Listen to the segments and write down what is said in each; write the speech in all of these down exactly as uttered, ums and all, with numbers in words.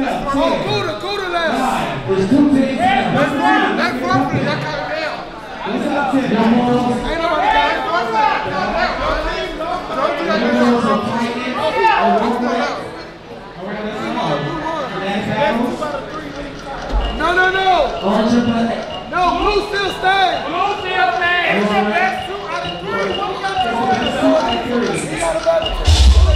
left. Oh, Gouda, Gouda left. There's two teams left. That's right. That's roughly. That kind of down. What's up, Tim? No more. Ain't nobody got it. Don't do that. Don't do that. No more. No, no, no. No, blue still stays. Blue still stays. It's the best two out of three. What we got to do? We got a better two.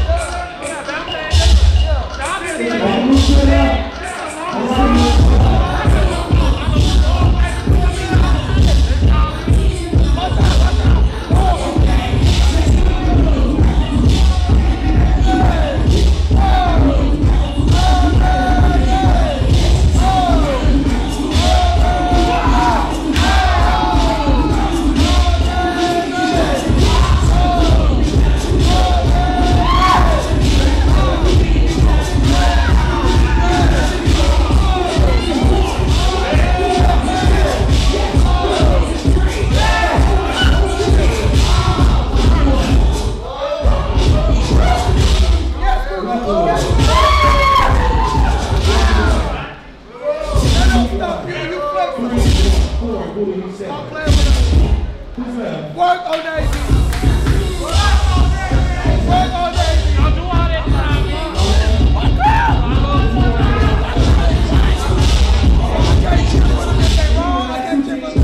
Work on Daisy. Work on Daisy. Don't do all that time, man. I can't chip with them if they wrong. I can't chip with them.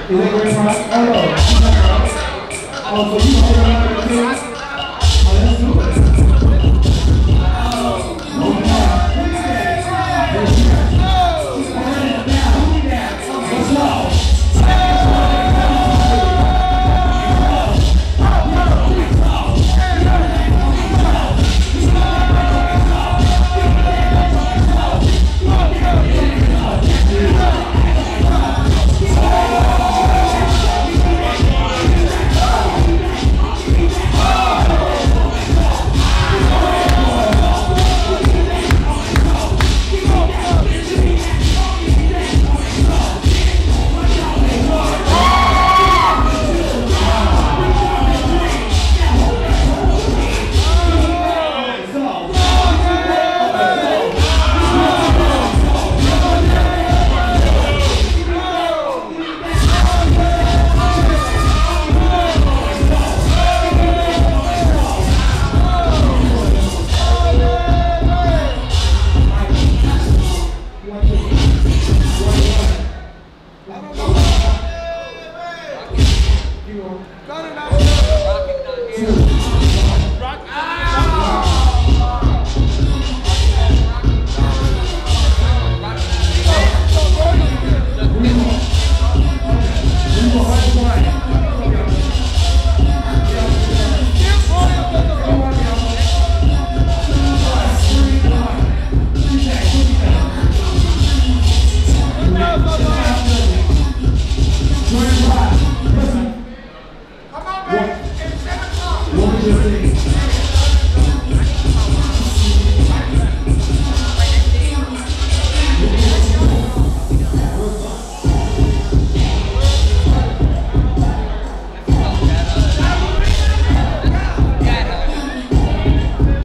Is that great part? Oh, no. Oh, so you hold on to the kids? Oh, let's do it. Oh, God. Let's go. What was your thing?